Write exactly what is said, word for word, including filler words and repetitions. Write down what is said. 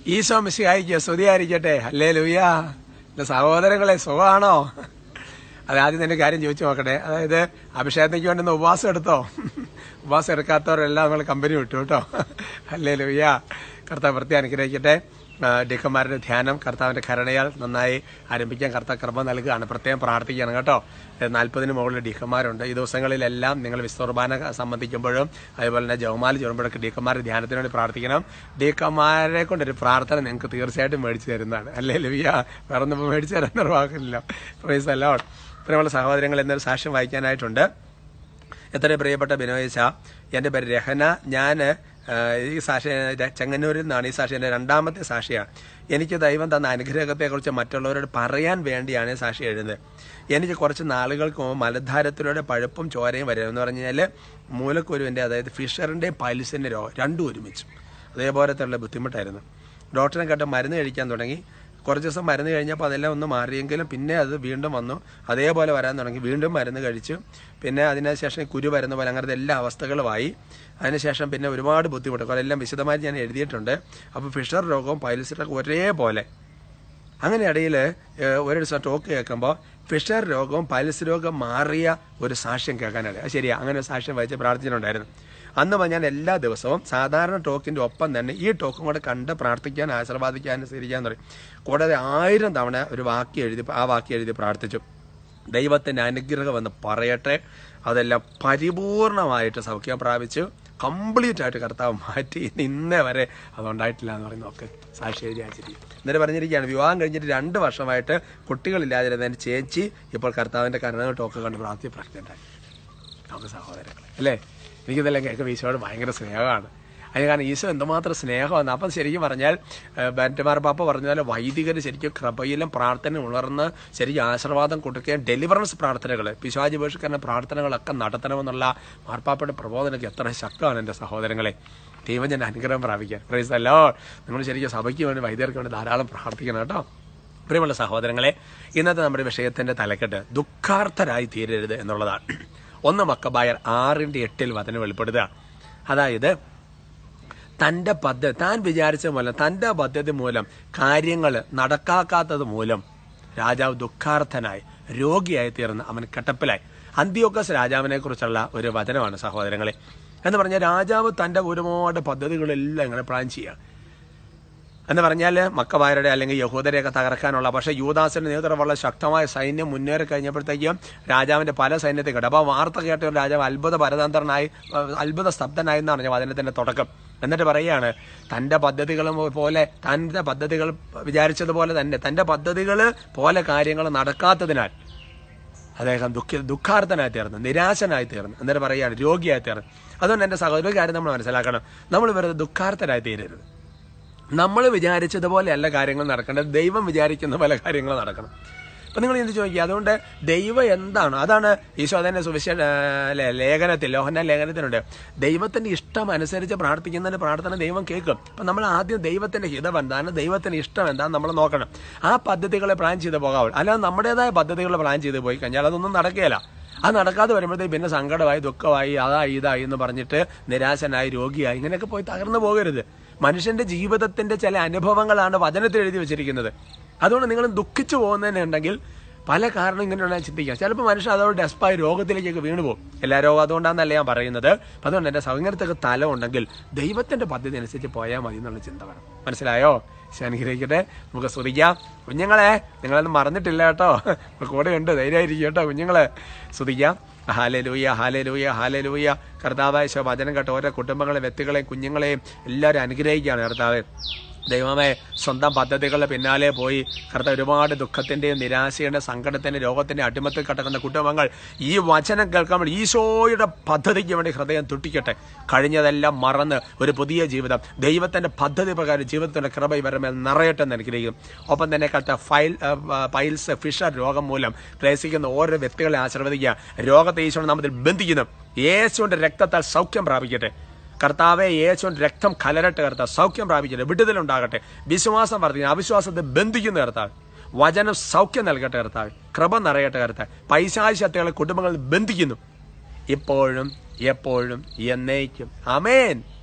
ഈശോ മിശിഹായിക്ക് സ്തുതിയായിരിക്കട്ടെ. ഹല്ലേലൂയ. എന്റെ സഹോദരങ്ങളെ സുഖമാണോ? അത് ആദ്യം തന്നെ കാര്യം ചോദിച്ചു നോക്കട്ടെ. അതായത് അഭിഷേകത്തേക്ക് വേണ്ടുന്ന ഉപവാസം എടുത്തോ? ഉപവാസം എടുക്കാത്തവരെല്ലാം നമ്മൾ കമ്പനി വിട്ടു കേട്ടോ. ഹല്ലേലൂയ. കർത്താവ് വൃത്തി അനുഗ്രഹിക്കട്ടെ. ഡീക്കന്മാരുടെ ധ്യാനം കർത്താവിന്റെ കരുണയാൽ നന്നായി ആരംഭിക്കാൻ കർത്താവ് കൃപ നൽകുകയാണ്. പ്രത്യേകം പ്രാർത്ഥിക്കണം കേട്ടോ. നാൽപ്പതിന് മുകളിൽ ഡീക്കന്മാരുണ്ട്. ഈ ദിവസങ്ങളിലെല്ലാം നിങ്ങൾ വിശുദ്ധ കുർബാന സംബന്ധിക്കുമ്പോഴും അതുപോലെ തന്നെ ജവമാല ചുരുമ്പോഴൊക്കെ ഡീക്കന്മാരുടെ ധ്യാനത്തിന് വേണ്ടി പ്രാർത്ഥിക്കണം. ഡീക്കന്മാരെ കൊണ്ടൊരു പ്രാർത്ഥന നിങ്ങൾക്ക് തീർച്ചയായിട്ടും മേടിച്ചു തരുന്നതാണ്. അല്ലേ ലവിയ? വേറൊന്നും മേടിച്ചു തരാൻ നിർവാഹമില്ല. Praise the Lord. പ്രിയമുള്ള സഹോദരങ്ങൾ, എന്നൊരു സാക്ഷ്യം വായിക്കാനായിട്ടുണ്ട്. എത്ര പ്രിയപ്പെട്ട ബിനോയച്ച, എൻ്റെ പേര് രഹന. ഞാൻ ഈ സാക്ഷി ചെങ്ങന്നൂരിൽ നിന്നാണ്. ഈ സാക്ഷി എൻ്റെ രണ്ടാമത്തെ സാക്ഷിയാണ്. എനിക്ക് ദൈവം തന്ന അനുഗ്രഹത്തെക്കുറിച്ച് മറ്റുള്ളവരോട് പറയാൻ വേണ്ടിയാണ് ഈ സാക്ഷി എഴുതുന്നത്. എനിക്ക് കുറച്ച് നാളുകൾക്ക് മുമ്പ് മലദ്വാരത്തിലൂടെ പഴുപ്പും ചോരയും വരും എന്ന് പറഞ്ഞു കഴിഞ്ഞാൽ മൂലക്കുരുവിൻ്റെ, അതായത് ഫിഷറിൻ്റെയും പൈൽസിൻ്റെ രോഗം രണ്ടും ഒരുമിച്ചു. അതേപോലത്തെ ബുദ്ധിമുട്ടായിരുന്നു. ഡോക്ടറിനെ കേട്ട് മരുന്ന് കഴിക്കാൻ തുടങ്ങി. കുറച്ച് ദിവസം മരുന്ന് കഴിഞ്ഞപ്പോൾ അതെല്ലാം ഒന്ന് മാറിയെങ്കിലും പിന്നെ അത് വീണ്ടും വന്നു. അതേപോലെ വരാൻ തുടങ്ങി. വീണ്ടും മരുന്ന് കഴിച്ചു. പിന്നെ അതിനുശേഷം കുരു വരുന്ന പോലെ അങ്ങനത്തെ എല്ലാ അവസ്ഥകളുമായി. അതിനുശേഷം പിന്നെ ഒരുപാട് ബുദ്ധിമുട്ട് അതെല്ലാം വിശദമായിട്ട് ഞാൻ എഴുതിയിട്ടുണ്ട്. അപ്പോൾ ഫിഷർ രോഗവും പൈൽസിലൊക്കെ ഒരേപോലെ. അങ്ങനെ ഇടയിൽ ഒരു ദിവസം ടോക്ക് കേൾക്കുമ്പോൾ ഫിഷർ രോഗവും പൈൽസ് രോഗം മാറിയ ഒരു സാക്ഷ്യം കേൾക്കാനാണ്. അത് ശരിയാ, അങ്ങനെ ഒരു സാക്ഷ്യം വായിച്ച് പ്രാർത്ഥിച്ചിട്ടുണ്ടായിരുന്നു. അന്ന് ഞാൻ എല്ലാ ദിവസവും സാധാരണ ടോക്കിൻ്റെ ഒപ്പം തന്നെ ഈ ടോക്കും കൂടെ കണ്ട് പ്രാർത്ഥിക്കാൻ, ആശീർവാദിക്കാൻ, അനുസരിക്കാൻ തുടങ്ങി. കൂടാതെ ആയിരം തവണ ഒരു വാക്യം എഴുതി ആ വാക്യം എഴുതി പ്രാർത്ഥിച്ചു. ദൈവത്തിൻ്റെ അനുഗ്രഹം എന്ന് പറയട്ടെ, അതെല്ലാം പരിപൂർണമായിട്ട് സൗഖ്യം പ്രാപിച്ചു. കംപ്ലീറ്റ് ആയിട്ട് കർത്താവ് മാറ്റി. ഇന്നേ വരെ അതുണ്ടായിട്ടില്ല എന്ന് പറയുന്നത് ഒക്കെ സാക്ഷി എഴുതി അയച്ചിരിക്കും. എന്നിട്ട് പറഞ്ഞിരിക്കുകയാണ്, വിവാഹം കഴിഞ്ഞിട്ട് രണ്ട് വർഷമായിട്ട് കുട്ടികളില്ലാതിരുന്നതിന് ചേച്ചി ഇപ്പോൾ കർത്താവിൻ്റെ കരുണ ടോക്ക് കണ്ട് പ്രാർത്ഥി പ്രഗ്നൻ്റായി. നമുക്ക് സഹോദരങ്ങളെ അല്ലേ, എനിക്കിതെല്ലാം കേൾക്കുമ്പോൾ ഈശോയോട് ഭയങ്കര സ്നേഹമാണ്. അതിന് കാരണം ഈശോ എന്തുമാത്രം സ്നേഹമാണ്. അപ്പം ശരിക്കും പറഞ്ഞാൽ ബാൻറ്റുമാർ പാപ്പ പറഞ്ഞാൽ വൈദികർ ശരിക്കും കൃപയിലും പ്രാർത്ഥന ഉണർന്ന് ശരിക്കും ആശീർവാദം കൊടുക്കുകയും ഡെലിവറൻസ് പ്രാർത്ഥനകൾ, പിശാച് ഉപേക്ഷിക്കുന്ന പ്രാർത്ഥനകളൊക്കെ നടത്തണമെന്നുള്ള മാർപ്പാപ്പയുടെ പ്രബോധനಕ್ಕೆ എത്ര ശക്തമാണ് എൻ്റെ സഹോദരങ്ങളെ. ദൈവം ഞാൻ അനുഗ്രഹം പ്രാപിക്കാൻ. Praise the Lord. നിങ്ങൾ ശരിക്കും സഭയ്ക്ക് വേണ്ടി വൈദികർക്ക് വേണ്ടി ധാരാളം പ്രാർത്ഥിക്കണം കേട്ടോ. പ്രിയമുള്ള സഹോദരങ്ങളെ, ഇന്നത്തെ നമ്മുടെ വിഷയത്തിൻ്റെ തലക്കെട്ട് ദുഃഖാർത്ഥരായി തീരരുത് എന്നുള്ളതാണ്. ഒന്ന് മക്കബായർ ആറിൻ്റെ എട്ടിൽ വചനം വെളിപ്പെടുത്തുക. അതായത് തൻ്റെ പദ്ധതി, താൻ വിചാരിച്ച മൂലം, തൻ്റെ പദ്ധതി മൂലം കാര്യങ്ങൾ നടക്കാക്കാത്തത് മൂലം രാജാവ് ദുഃഖാർത്ഥനായി രോഗിയായി തീർന്ന് അവൻ കെട്ടപ്പിലായി. അന്തിയോക്കസ് രാജാവിനെ കുറിച്ചുള്ള ഒരു വചനമാണ് സഹോദരങ്ങളെ. എന്ന് പറഞ്ഞാൽ രാജാവ് തൻ്റെ ഒരുപാട് പദ്ധതികളെല്ലാം ഇങ്ങനെ പ്ലാൻ ചെയ്യുക. എന്ന് പറഞ്ഞാൽ മക്കബായരുടെ അല്ലെങ്കിൽ യഹൂദരെയൊക്കെ തകർക്കാനുള്ള, പക്ഷേ യൂദാസിന്റെ നേതൃത്വമുള്ള ശക്തമായ സൈന്യം മുന്നേറി കഴിഞ്ഞപ്പോഴത്തേക്കും രാജാവിന്റെ പല സൈന്യത്തെ കേട്ടു. അപ്പോൾ വാർത്ത കേട്ട ഒരു രാജാവ് അത്ഭുത പരതന്ത്രനായി, അത്ഭുത സ്തബ്ധനായി എന്നാണ് വചനത്തിന്റെ തുടക്കം. എന്നിട്ട് പറയുകയാണ്, തൻ്റെ പദ്ധതികൾ പോലെ, തൻ്റെ പദ്ധതികൾ വിചാരിച്ചതുപോലെ തന്നെ തൻ്റെ പദ്ധതികൾ പോലെ കാര്യങ്ങൾ നടക്കാത്തതിനാൽ അദ്ദേഹം ദുഃഖ ദുഃഖാർത്ഥനായി തീർന്നു, നിരാശനായി തീർന്നു. എന്നിട്ട് പറയുകയാണ് രോഗിയായി തീർന്നു. അതുകൊണ്ട് എൻ്റെ സഹോദര കാര്യം നമ്മൾ മനസ്സിലാക്കണം, നമ്മൾ വെറുതെ ദുഃഖാർത്ഥരായി തീരരുത്. നമ്മൾ വിചാരിച്ചതുപോലെയല്ല കാര്യങ്ങൾ നടക്കേണ്ടത്, ദൈവം വിചാരിക്കുന്ന പല കാര്യങ്ങൾ നടക്കണം. അപ്പം നിങ്ങൾ എന്ത് ചോദിക്കുക? അതുകൊണ്ട് ദൈവം എന്താണ്, അതാണ് ഈശോ തന്നെ സുവിശേഷ ലേഖനത്തിൽ, യോഹന്നാൻ ലേഖനത്തിനുണ്ട്, ദൈവത്തിന്റെ ഇഷ്ടം അനുസരിച്ച് പ്രാർത്ഥിക്കുന്നതിന് പ്രാർത്ഥന ദൈവം കേൾക്കും. അപ്പം നമ്മൾ ആദ്യം ദൈവത്തിന്റെ ഹിതം എന്താണ്, ദൈവത്തിന്റെ ഇഷ്ടം എന്താണെന്ന് നമ്മൾ നോക്കണം. ആ പദ്ധതികളെ പ്ലാൻ ചെയ്ത് പോകാവുള്ളൂ. അല്ലാതെ നമ്മുടേതായ പദ്ധതികൾ പ്ലാൻ ചെയ്ത് പോയി കഴിഞ്ഞാൽ അതൊന്നും നടക്കുകയില്ല. അത് നടക്കാതെ വരുമ്പോഴത്തേക്ക് പിന്നെ സങ്കടമായി, ദുഃഖമായി, അതായി ഇതായി എന്ന് പറഞ്ഞിട്ട് നിരാശനായി, രോഗിയായി, ഇങ്ങനെയൊക്കെ പോയി തകർന്നു പോകരുത്. മനുഷ്യന്റെ ജീവിതത്തിന്റെ ചില അനുഭവങ്ങളാണ് വചനത്തിൽ എഴുതി വെച്ചിരിക്കുന്നത്. അതുകൊണ്ട് നിങ്ങൾ ദുഃഖിച്ചു പോകുന്നതിനുണ്ടെങ്കിൽ പല കാരണം ഇങ്ങനെയുള്ള ചിന്തിക്കുക. ചിലപ്പോൾ മനുഷ്യൻ അതോട് ഡെസ്പായി രോഗത്തിലേക്കൊക്കെ വീണു പോകും. എല്ലാ രോഗം അതുകൊണ്ടാണെന്നല്ല ഞാൻ പറയുന്നത്. അതുകൊണ്ട് എൻ്റെ സൗകര്യത്തൊക്കെ തല ഉണ്ടെങ്കിൽ ദൈവത്തിന്റെ പദ്ധതി അനുസരിച്ച് പോയാൽ മതി എന്നുള്ള ചിന്ത വേണം. മനസ്സിലായോ? അനുഗ്രഹിക്കട്ടെ. നമുക്ക് സ്തുതിക്കാം. കുഞ്ഞുങ്ങളെ, നിങ്ങളൊന്നും മറന്നിട്ടില്ല കേട്ടോ, കൂടെ ഉണ്ട്, ധൈര്യമായിരിക്കും കേട്ടോ കുഞ്ഞുങ്ങളെ. സ്തുതിക്കാം. Hallelujah, hallelujah, hallelujah. കർത്താവായ ഈശോ വചനം കേട്ടോ ഓരോ കുടുംബങ്ങളെ, വ്യക്തികളെയും കുഞ്ഞുങ്ങളെയും എല്ലാവരും അനുഗ്രഹിക്കുകയാണ് കർത്താവേ. ദൈവമേ, സ്വന്തം പദ്ധതികളുടെ പിന്നാലെ പോയി കർത്താവ് ഒരുപാട് ദുഃഖത്തിന്റെയും നിരാശയുടെ സങ്കടത്തിന്റെ രോഗത്തിന്റെ അടിമത്തിൽ കിടക്കുന്ന കുടുംബങ്ങൾ ഈ വചനം കേൾക്കുമ്പോൾ ഈശോയുടെ പദ്ധതിക്ക് വേണ്ടി ഹൃദയം തുട്ടിക്കട്ടെ. കഴിഞ്ഞതെല്ലാം മറന്ന് ഒരു പുതിയ ജീവിതം ദൈവത്തിന്റെ പദ്ധതി പ്രകാരം ജീവിതത്തിന്റെ കൃപ ഇവരുടെ മേൽ നിറയട്ടെ എന്ന് അനുഗ്രഹിക്കും. ഒപ്പം തന്നെ കർത്താവ് ഫൈൽ പൈൽസ് ഫിഷർ രോഗം മൂലം ക്ലേശിക്കുന്ന ഓരോ വ്യക്തികളെ ആശീർവദിക്കുക. രോഗത്തെ ഈശോയുടെ നാമത്തിൽ ബന്ധിക്കുന്നു. യേശുവിന്റെ രക്തത്താൽ സൗഖ്യം പ്രാപിക്കട്ടെ. കർത്താവെ, യേശുവിന്റെ രക്തം കലരട്ടെ. കർത്താവ് സൗഖ്യം പ്രാപിക്കട്ടെ, വിടുതലുണ്ടാകട്ടെ. വിശ്വാസം വർദ്ധിക്കുന്നു, അവിശ്വാസത്തെ ബന്ധിക്കുന്ന കർത്താവ്. വചനം സൗഖ്യം നൽകട്ടെ കർത്താവ്. കൃപ നിറയട്ടെ കർത്താവ്. പൈശാചിക ശക്തികളെ കുടുംബങ്ങളിൽ ബന്ധിക്കുന്നു, ഇപ്പോഴും എപ്പോഴും എന്നേക്കും. ആമേൻ.